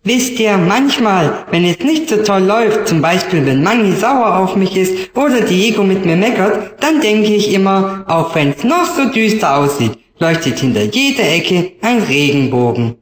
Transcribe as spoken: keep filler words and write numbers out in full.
Wisst ihr, manchmal, wenn es nicht so toll läuft, zum Beispiel wenn Manni sauer auf mich ist oder Diego mit mir meckert, dann denke ich immer, auch wenn es noch so düster aussieht, leuchtet hinter jeder Ecke ein Regenbogen.